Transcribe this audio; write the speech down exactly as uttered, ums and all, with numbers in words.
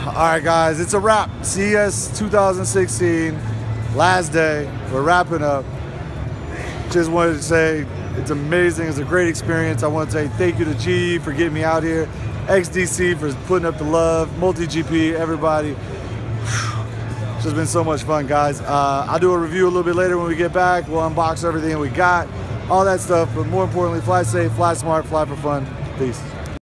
All right, guys, it's a wrap. C E S two thousand sixteen, last day. We're wrapping up. Just wanted to say it's amazing. It's a great experience. I want to say thank you to G E for getting me out here, X D C for putting up the love, Multi G P, everybody. It's just been so much fun, guys. Uh, I'll do a review a little bit later when we get back. We'll unbox everything we got, all that stuff. But more importantly, fly safe, fly smart, fly for fun. Peace.